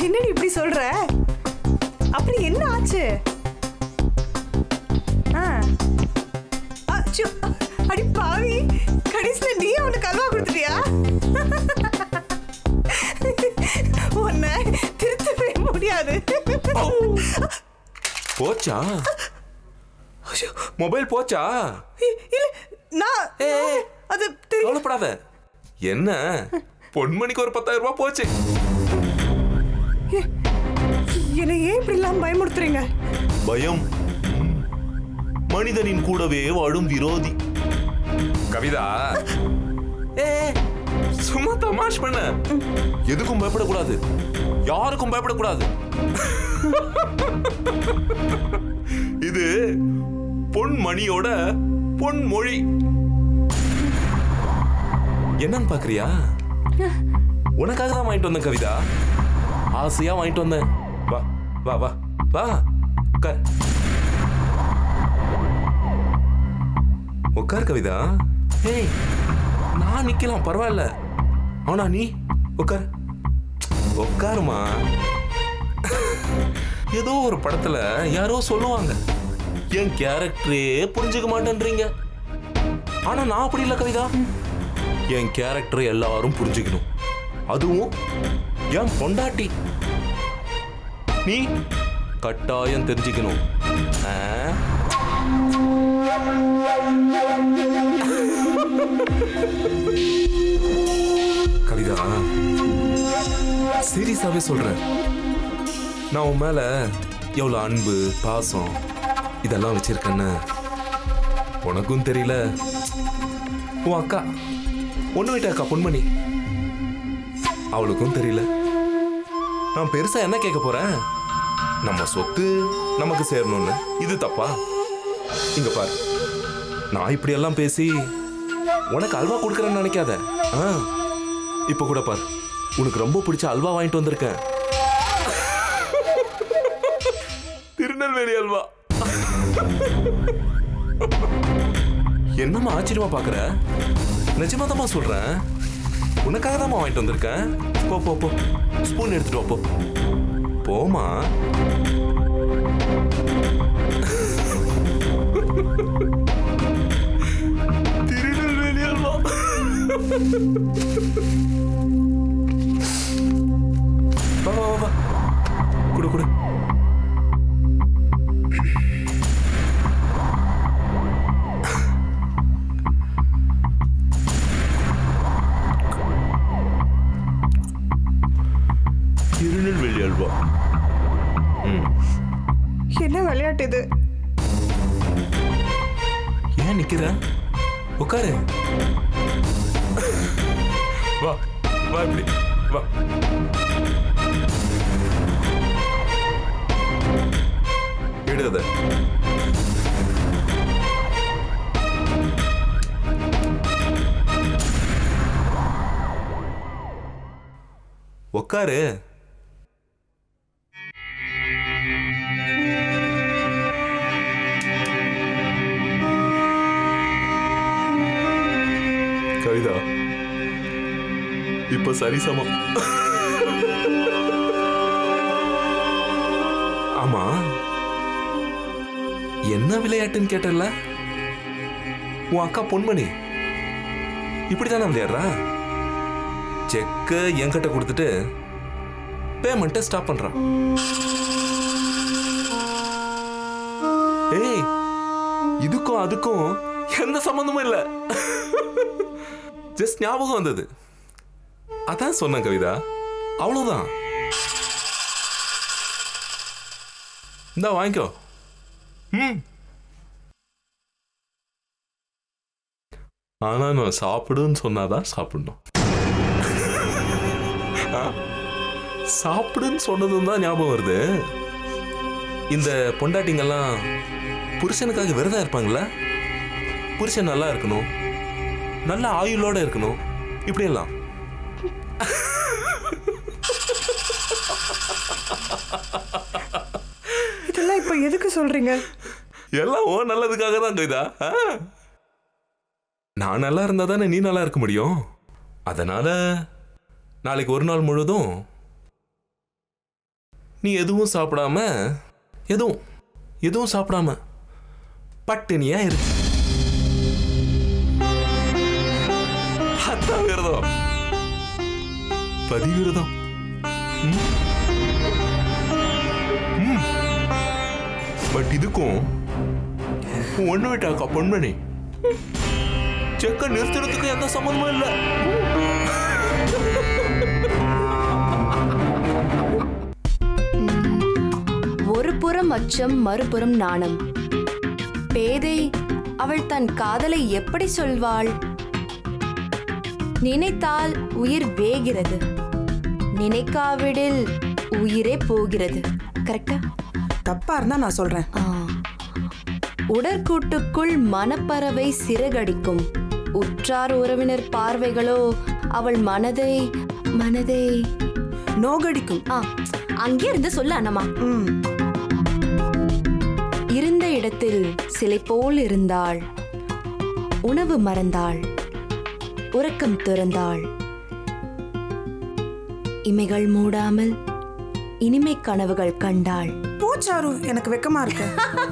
என்னடி இப்படி சொல்ற? அப்படி என்ன ஆச்சு? அடி பாவி, கடைசியில நீ அவனுக்கு அல்வா கொடுத்துட்டியா? உன்னை திருத்தவே முடியாது. போச்சா? மொபைல் போச்சா? இல்ல, நான் அது கவலைப்படாத. என்ன பொன்மணிக்கு ஒரு 10,000 ரூபாய் போச்சு. என்னை ஏன் இப்படி எல்லாம் பயமுறுத்துறீங்க? பயம் மனிதனின் கூடவே வாழும் விரோதி. கவிதா, சும்மா தமாஷ் பண்ண. எதுக்கும் பயப்படக்கூடாது, யாருக்கும் பயப்படக்கூடாது. இது பொன்மணியோட பொன்மொழி. என்னன்னு பாக்குறியா? உனக்காக தான் வாங்கிட்டு வந்தேன் கவிதா. ஆசையா வாங்கிட்டு வந்தேன். வா வா வா வா, உட்கார் உட்கார் கவிதா. ஏய், நான் நிக்கலாம், பரவாயில்ல. ஆனா நீ உட்கார். உட்காருமா. ஏதோ ஒரு படத்துல யாரோ சொல்லுவாங்க, என் கேரக்டரே புரிஞ்சுக்க மாட்டேன்றீங்க. ஆனா நான் அப்படி இல்லை கவிதா. என் கேரக்டரை எல்லாரும் புரிஞ்சுக்கணும், அதுவும் என் பொண்டாட்டி. நீ கட்டாயம் தெரிஞ்சுக்கணும். கவிதா, சீரியஸாவே சொல்றேன். நான் உன் மேல எவ்வளவு அன்பு பாசம் இதெல்லாம் வச்சிருக்கேன்னு உனக்கும் தெரியல. உன் அக்கா, ஒண்ணு வீட்டு அக்கா பொன்மணி, அவளுக்கும் தெரியல. நான் பெருசா என்ன கேட்க போறேன்? நம்ம சொத்து நமக்கு சேரணும்னு. இது தப்பா? இங்க பாரு, நான் இப்படி எல்லாம் பேசி உனக்கு அல்வா கொடுக்கறேன்னு நினைக்காத. இப்ப கூட பாரு, உனக்கு ரொம்ப பிடிச்ச அல்வா வாங்கிட்டு வந்திருக்கேன். திருநெல்வேலி அல்வா. என்னம்மா ஆச்சரியமா பாக்குற? நிஜமா தான் சொல்றேன், உனக்காக தான் வாங்கிட்டு வந்திருக்கேன். போ போ போ, ஸ்பூன் எடுத்துட்டு வா. போ போமா. திருநெல்வேலி அல்வா. வா வா வா, குடு குடு. திருநெல்வேலி அல்வா. என்ன விளையாட்டு இது? ஏன் நிக்கிற? உட்காரு. வா வா, இப்படி வா. எடுத. உட்காரு. கவிதா, இப்ப சரிசமம். ஆமா, என்ன விளையாட்டுன்னு கேட்டல? உன் அக்கா பொன்மணி இப்படித்தானே விளையாடுறா? செக்க என்கிட்ட கொடுத்துட்டு பேமெண்ட்டை ஸ்டாப் பண்றான். ஏய், இதுக்கும் அதுக்கும் எந்த சம்பந்தமும் இல்ல. ஜஸ்ட் ஞாபகம் வந்தது, அதான் சொன்னேன் கவிதா. அவ்வளவுதான். இந்தா வாங்கிக்கோ. ஆனா நான் சாப்பிடுன்னு சொன்னாதான் சாப்பிடணும். சாப்பிடுன்னு சொன்னதும் தான் ஞாபகம் வருது. இந்த பொண்டாட்டிங்கெல்லாம் புருஷனுக்காக விரதம் இருப்பாங்களா? புருஷன் நல்லா இருக்கணும், நல்ல ஆயுளோட இருக்கணும், இப்படியெல்லாம். இதெல்லாம் இப்ப எதுக்கு சொல்றீங்க? எல்லாம் ஓ நல்லதுக்காக தான் கவிதா. நான் நல்லா இருந்தா தானே நீ நல்லா இருக்க முடியும். அதனால நாளைக்கு ஒரு நாள் முழுதும் நீ எதுவும் சாப்பிடாம எதுவும் சாப்பிடாம பட்டினியா இருக்கு. அதான் விரதம், பதிவிரதம். பட் இதுக்கும் ஒண்ணு விட்டாக்கா பொன்மணி, செக்க நிறுத்துறதுக்கு எந்த சம்பந்தமும் இல்லை. ஒரு புறம் அச்சம், மறுபுறம் நாணம். பேதை அவள் தன் காதலை எப்படி சொல்வாள்? நினைத்தால் உயிர் வேகிறது, நினைக்காவிடில் உயிரே போகிறது. கரெக்டா? தப்பா இருந்தா நான் சொல்றேன். உடற்கூட்டுக்குள் மனப்பறவை சிறகடிக்கும், உற்றார் உறவினர் பார்வைகளோ அவள் மனதை நோகடிக்கும். அங்கே இருந்து சொல்ல அண்ணமா. இருந்த இடத்தில் சிலை போல் இருந்தாள், உணவு மறந்தாள், உறக்கம் துறந்தாள், இமைகள் மூடாமல் இனிமை கனவுகள் கண்டாள். சாரு, எனக்கு வெக்கமா இருக்கு.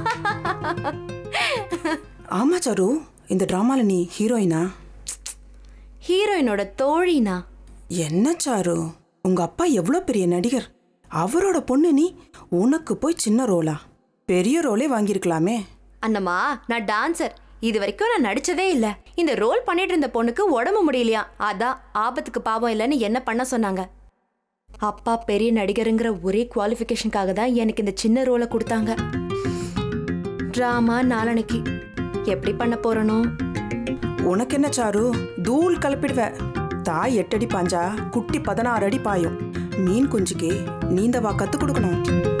ஆமா சாரு, இந்த டிராமால நீ ஹீரோயினா? ஹீரோயினோட தோழினா? என்ன சாரு, உங்க அப்பா எவ்வளவு பெரிய நடிகர், அவரோட பொண்ணு நீ, உனக்கு போய் சின்ன ரோலா? பெரிய ரோலே வாங்கியிருக்கலாமே. அண்ணம்மா, நான் டான்சர், இது வரைக்கும் நான் நடிச்சதே இல்ல. இந்த ரோல் பண்ணிட்டு இருந்த பொண்ணுக்கு உடம்பு முடியலையா, அதான் ஆபத்துக்கு பாவம் இல்லைன்னு என்ன பண்ண சொன்னாங்க. அப்பா பெரிய நடிகருங்கிற ஒரே குவாலிஃபிகேஷனுக்காக தான் எனக்கு இந்த சின்ன ரோலை கொடுத்தாங்க. டிராமா நாளனைக்கு எப்படி பண்ண போறனோ? உனக்கு என்ன சாரு, தூள் கலப்பிடுவ. தாய் 8 அடி பாஞ்சா குட்டி 16 அடி பாயும். மீன் குஞ்சுக்கு நீந்தவா கத்து கொடுக்கணும்.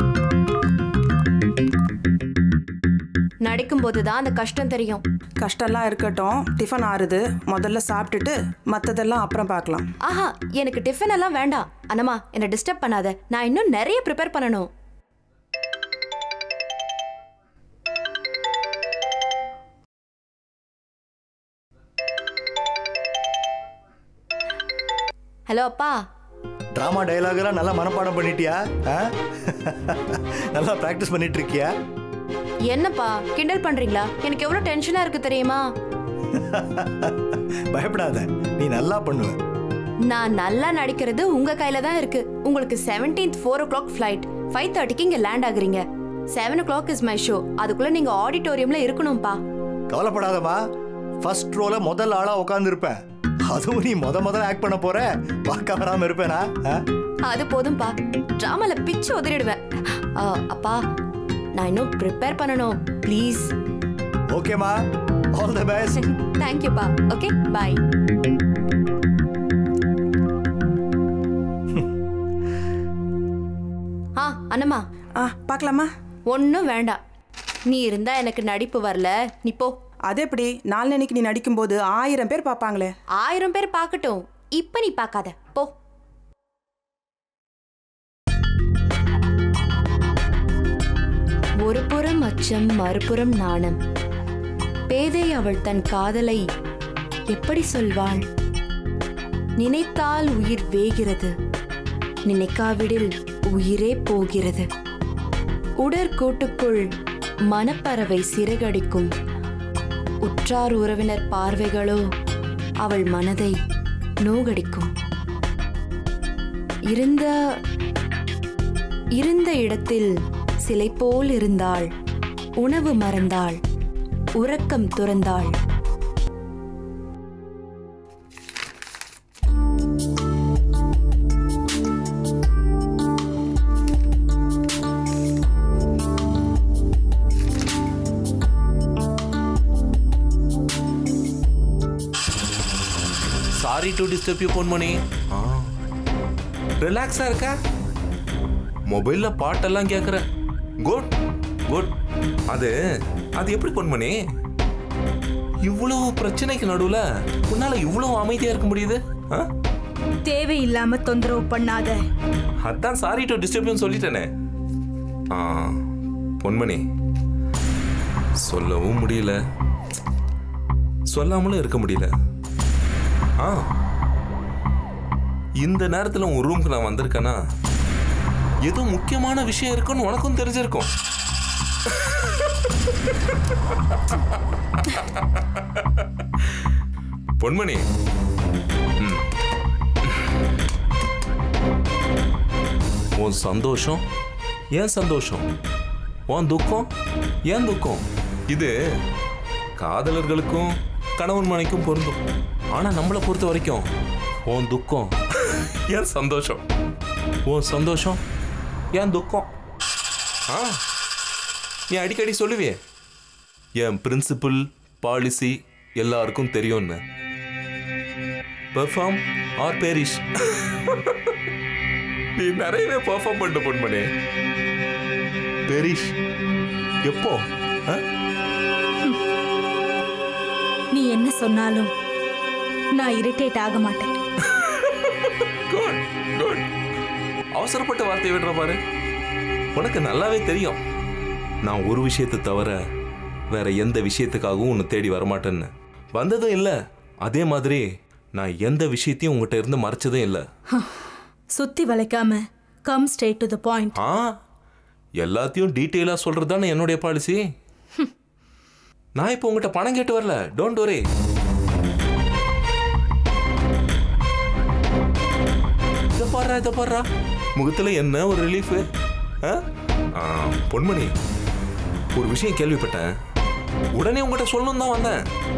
நடிக்கும் போதுதான் அந்த கஷ்டம் தெரியும். கஷ்டம்லாம் இருக்கட்டும், டிஃபன் ஆறுது, முதல்ல சாப்பிட்டுட்டு மற்றதெல்லாம் அப்புறம் பார்க்கலாம். ஆஹா, எனக்கு டிஃபன் எல்லாம் வேண்டாம். அண்ணம்மா, என்னை டிஸ்டர்ப் பண்ணாத, நான் இன்னும் நிறைய ப்ரிப்பேர் பண்ணணும். ஹலோ அப்பா. டிராமா டயலாக்லாம் நல்லா மனப்பாடம் பண்ணிட்டியா? நல்லா பிராக்டிஸ் பண்ணிட்டு இருக்கியா? என்னப்பா கிண்டல் பண்றீங்களா? எனக்கு எவ்வளவு டென்ஷனா இருக்கு தெரியுமா? பயப்படாத, நீ நல்லா பண்ணுவ. நான் நல்லா நடிக்கிறது உங்க கையில தான் இருக்கு. உங்களுக்கு 17th 4 o'clock ஃபிளைட், 5:30க்கு இங்க லேண்ட் ஆகுறீங்க. 7 o'clock இஸ் மை ஷோ. அதுக்குள்ள நீங்க ஆடிட்டோரியம்ல இருக்கணும்பா. கவலைப்படாதமா, ஃபர்ஸ்ட் ரோல முதல் ஆளா உட்கார்ந்து இருப்பேன். அதுவும் நீ முதல்ல ஆக்ட் பண்ண போற, பார்க்க வராம இருப்பேனா? அது போதும்பா, டிராமால பிச்சு உதறிடுவேன். அப்பா, நான் இன்னும் ப்ரிப்பேர் பண்ணணும், ப்ளீஸ். ஓகேமா, all the best. Thank you பா. Okay, bye. அண்ணம்மா, பார்க்கலாமா? ஒன்றும் வேண்டாம். நீ இருந்தா எனக்கு நடிப்பு வரல, நீ போ. அது எப்படி? நாளைக்கு நீ நடிக்கும்போது 1000 பேர் பார்ப்பாங்களே. 1000 பேர் பார்க்கட்டும், இப்ப நீ பார்க்காத, போ. ஒரு புறம் அச்சம், மறுபுறம் நாணம். பேதை அவள் தன் காதலை எப்படி சொல்வாள்? நினைத்தால் உயிர் வேகிறது, நினைக்காவிடில் உயிரே போகிறது. உடற்கூட்டுக்குள் மனப்பறவை சிறகடிக்கும், உற்றார் உறவினர் பார்வைகளோ அவள் மனதை நோகடிக்கும். இருந்த இடத்தில் சிலை போல் இருந்தாள், உணவு மறந்தாள், உறக்கம் துறந்தாள். Sorry to disturb you Ponmani. ரிலாக்ஸா இருக்கா? மொபைல்ல பாட்டெல்லாம் கேட்குற. Good good. அது எப்படி பொன்மணி? இவ்வளவு பிரச்சனைக்கு நடுவுல உன்னால இவ்வளவு அமைதியா இருக்க முடியுது? தேவையில்லாம தொந்தரவு பண்ணாத. அதான் சாரி டு டிஸ்டர்ப் யூ சொல்லிட்டேனே. பொன்மணி, சொல்லவும் முடியல, சொல்லாமலும் இருக்க முடியல. இந்த நேரத்தில் உன் ரூமுக்கு நான் வந்திருக்கேன்னா ஏதோ முக்கியமான விஷயம் இருக்குன்னு உனக்கும் தெரிஞ்சிருக்கும். பொன்மணி, உன் சந்தோஷம் ஏன் சந்தோஷம், உன் துக்கம் ஏன் துக்கம். இது காதலர்களுக்கும் கணவன் மனைக்கும் பொருந்தும். ஆனா நம்மளை பொறுத்த வரைக்கும் உன் துக்கம் ஏன் சந்தோஷம், உன் சந்தோஷம் ஏன் துக்கம். நீ அடிக்கடி சொல்லுவே என் பிரின்சிபல் பாலிசி எல்லாருக்கும் தெரியும்னு. Perform or perish. நீ நிறையவே பெர்ஃபார்ம் பண்ண பொன்மணி. பேரிஷ் எப்போ? நீ என்ன சொன்னாலும் நான் இரிட்டேட் ஆக மாட்டேன். Good good. அவசரப்பட்ட வார்த்தையை விடுற பாரு. உனக்கு நல்லாவே தெரியும் நான் ஒரு விஷயத்தை தவிர வேற எந்த விஷயத்துக்காகவும் உன்னை தேடி வரமாட்டேன்னு. வந்ததும் இல்லை. அதே மாதிரி நான் எந்த விஷயத்தையும் உங்ககிட்ட இருந்து மறைச்சதும் இல்லை. சுத்தி வளைக்காம come straight to the point. எல்லாத்தையும் டீட்டெயிலாக சொல்றது தானே என்னுடைய பாலிசி. நான் இப்போ உங்ககிட்ட பணம் கேட்டு வரல. Don't worry. இதை பாடுறா முகத்துல என்ன ஒரு ரிலீஃப். பொன்மணி, ஒரு விஷயம் கேள்விப்பட்டேன். உடனே உங்ககிட்ட சொல்லணும் தான் வந்தேன்.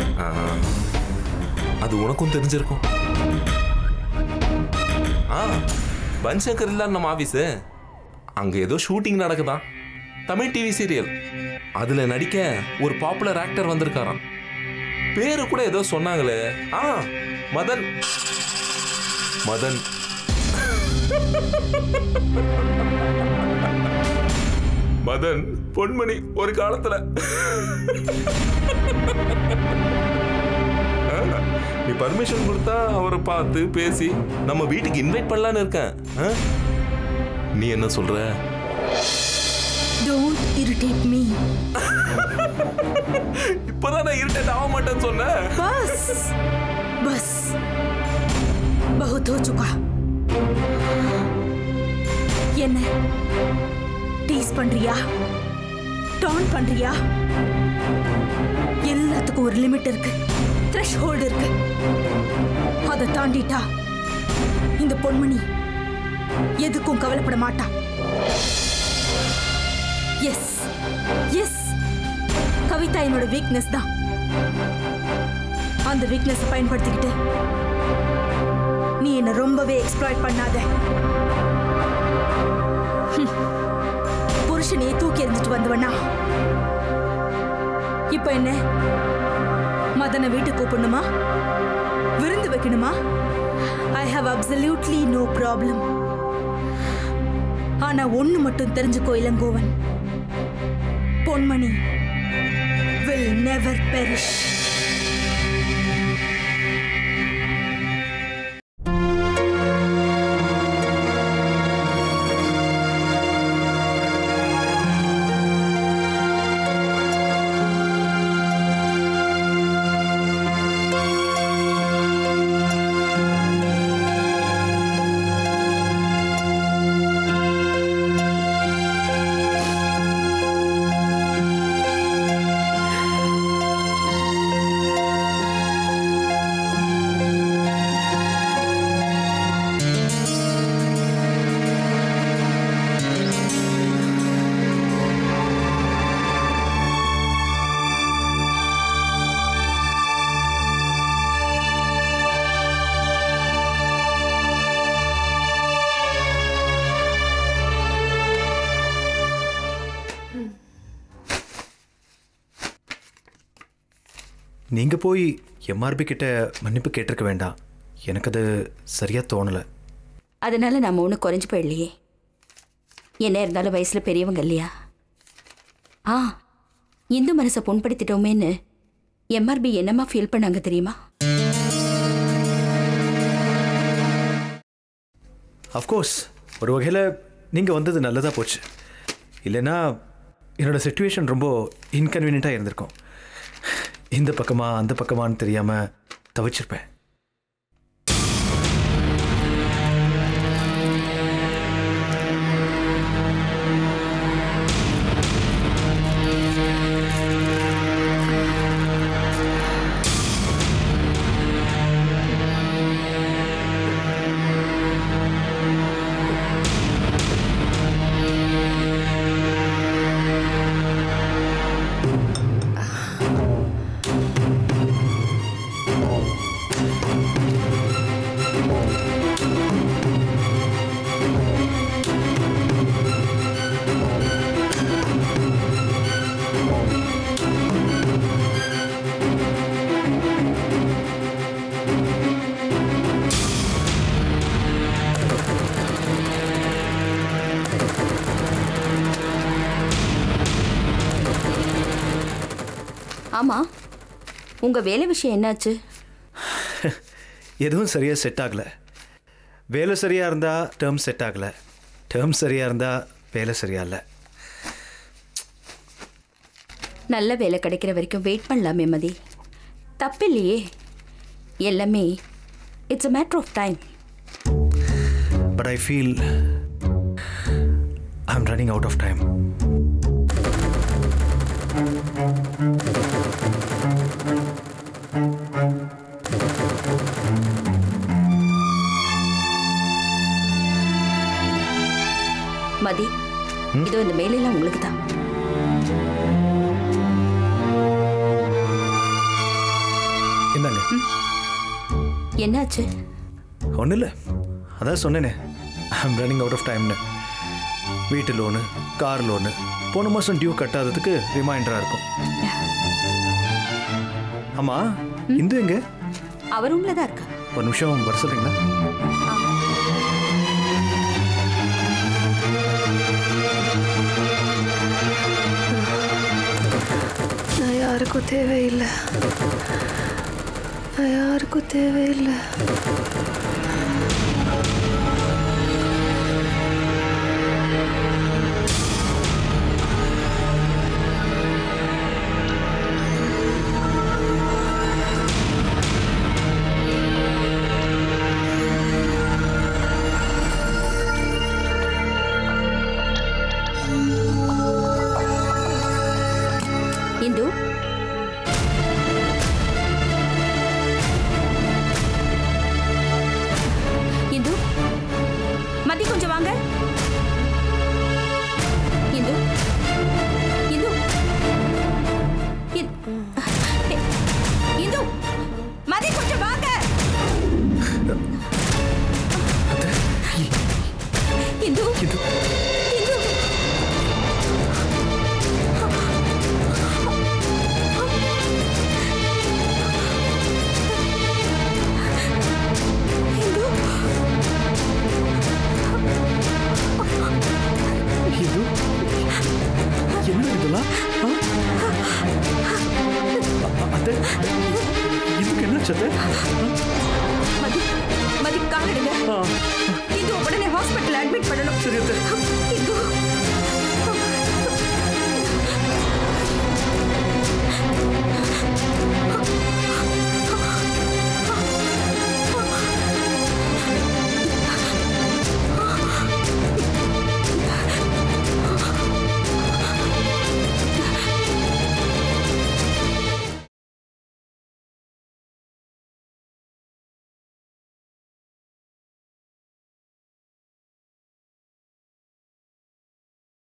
அது உனக்கும் தெரிஞ்சிருக்கும். பன்சங்கர் இல்ல நம்ம ஆபீஸ். அங்க ஏதோ ஷூட்டிங் நடக்குதான். Tamil TV serial. அதுல நடிக்க ஒரு பாப்புலர் ஆக்டர் வந்திருக்காராம். பேரு கூட ஏதோ சொன்னாங்களே. மதன். மதன். மதன் பொன்மணி ஒரு காலத்துல. நீ பர்மிஷன் கொடுத்தா அவரை பார்த்து பேசி நம்ம வீட்டுக்கு இன்வைட் பண்ணலான்னு இருக்கேன். நீ என்ன சொல்ற? Don't irritate me. இப்பதான் நான் irritate ஆக மாட்டேன்னு சொன்னேன். बस बहुत हो चुका. என்ன டீஸ் பண்றியா, டான் பண்றியா? எல்லாத்துக்கும் ஒரு லிமிட் இருக்கு, த்ரெஷ்ஹோல்ட் இருக்கு. அதை தாண்டிட்டா இந்த பொன்மணி எதுக்கும் கவலைப்பட மாட்டா. எஸ் எஸ், கவிதா என்னோட வீக்னஸ் தான். அந்த வீக்னஸ் பயன்படுத்திக்கிட்டு நீ என்ன ரொம்பவே எக்ஸ்ப்ளாய்ட் பண்ணாத. புருஷனையே தூக்கி எறிஞ்சிட்டு வந்தவனா இப்ப என்ன மதனை வீட்டுக்கு கூப்பிடணுமா, விருந்து வைக்கணுமா? I have absolutely no problem. ஆனா ஒண்ணு மட்டும் தெரிஞ்சுக்கோ இளங்கோவன், பொன்மணி will never perish. நீங்கள் போய் எம்ஆர்பி கிட்ட மன்னிப்பு கேட்டிருக்க வேண்டாம். எனக்கு அது சரியாக தோணலை. அதனால நம்ம ஒன்றும் குறைஞ்சி போயிடலையே. என்ன இருந்தாலும் வயசில் பெரியவங்க இல்லையா? இந்து மனசை புண்படுத்திட்டோமேன்னு எம்ஆர்பி என்னமா ஃபீல் பண்ணாங்க தெரியுமா? அஃப்கோர்ஸ் ஒரு வகையில் நீங்கள் வந்தது நல்லதாக போச்சு. இல்லைன்னா என்னோடய சிச்சுவேஷன் ரொம்ப இன்கன்வீனியண்ட்டாக இருந்திருக்கும். இந்த பக்கமா அந்த பக்கமானு தெரியாமல் தவிச்சிருப்பேன். ஆமா, உங்க வேலை விஷயம் என்னாச்சு? எதுவும் சரியாக செட் ஆகலை. வேலை சரியாக இருந்தால் டேர்ம் செட் ஆகலை, டேர்ம் சரியாக இருந்தால் வேலை சரியா இல்லை. நல்ல வேலை கிடைக்கிற வரைக்கும் வெயிட் பண்ணலாமே மதி, தப்பில்லையே. எல்லாமே it's a matter of time. But I feel I'm running out of time. Mathi, இதோ இந்த மேலையெல்லாம் உங்களுக்கு தான். என்னங்க? என்னாச்சு? ஒன்றும் இல்லை, அதான் சொன்னேனே, ஐம் ரன்னிங் அவுட் ஆஃப் டைம்னு. வீட்டு லோனு, கார் லோனு, போன மாதம் டியூ கட்டாததுக்கு ரிமைண்டராக இருக்கும். ஆமாம், இந்து எங்க? அவர் ரூம்ல தான் இருக்கா. ஒரு நிமிஷம் வர சொல்கிறீங்களா? நான் யாருக்கும் தேவையில்லை, நான் யாருக்கும் தேவையில்லை. இந்து, இந்து, மதி கொஞ்சம் வாங்க. இந்து, இந்து, இந்து, மதி கொஞ்சம் வாங்க. இந்து, இந்து, என்ன இதெல்லாம்? அத்தை, இதுக்கு என்ன சத்தை? மதி, மதி கால் எடுங்க. இது உடனே ஹாஸ்பிட்டல் அட்மிட் பண்ணணும். சரி அத்தை.